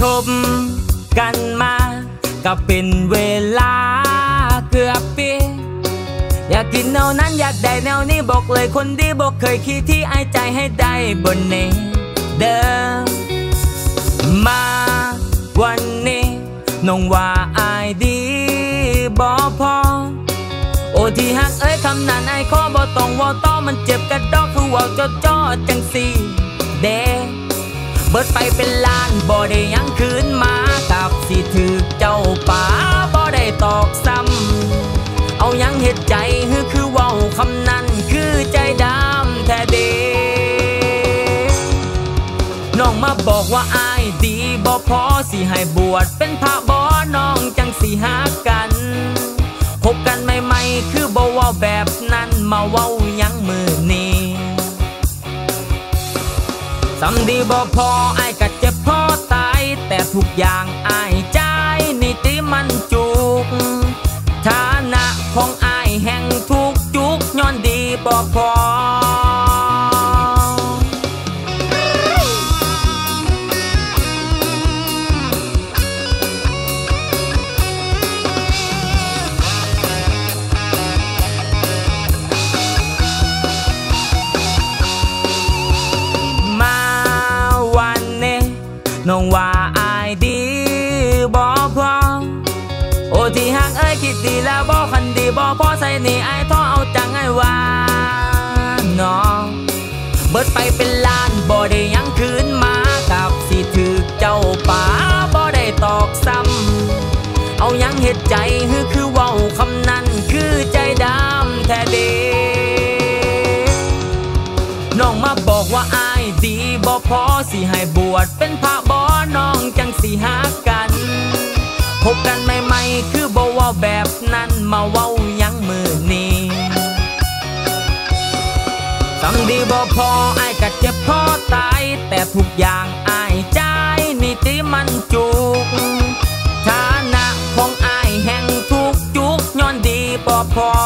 บกันมาก็เป็นเวลาเกือบปีอยากกินแนวนั้นอยากได้แนวนี้บอกเลยคนดีบอกเคยคิดที่ไอ้ใจให้ได้บนนี้เดิมมาวันนี้น้องว่าอายดีบ่พอโอ้ที่หักเอ้ยคำนั้นไอ้ขอบ่ต้องว่าต่อมันเจ็บกระดอกคือว่าจ่อจังสีเดเบิดไปเป็นล้านบ่ได้ยังคืนมากับสิถือเจ้าป่าบ่ได้ตอกซ้ำเอายังเฮ็ดใจคือว่าคำนั้นคือใจดำแท้เดน้องมาบอกว่าอายดีบ่พอสิให้บวชเป็นพระบ่น้องจังสิหากันพบกันใหม่ๆคือบ่ว่าแบบนั้นมาเว้ายังมือนี้สำดีบ่พออายก็เจ็บพอตายแต่ทุกอย่างอายใจนี่ติมันจุกฐานะของอายแห่งทุกจุกย้อนดีบ่พอน้องว่าอายดีบ่พอโอ้ที่หักเอ้ยคิดดีแล้วบ่คันดีบ่พอใส่นี่อายท้อเอาจังไอ้ว่าน้องเบิดไปเป็นล้านบ่ได้ยังคืนมากับสิถือเจ้าป่าบ่ได้ตอกซ้ำเอายังเฮ็ดใจคือเว้าคำนั้นคือใจดำแท้เดน้องมาบอกว่าอายดีบ่พอสิให้บวชเป็นพระบ่น้องจังสิหากันพบกันใหม่ๆคือบ่ว่าแบบนั้นมาเว้ายังมือนี้สำดีบ่พออายก็เจ็บพอตายแต่ทุกอย่างอายใจนี่ติมันจุกฐานะของอายแห่งทุกจุกย้อนดีบ่พอ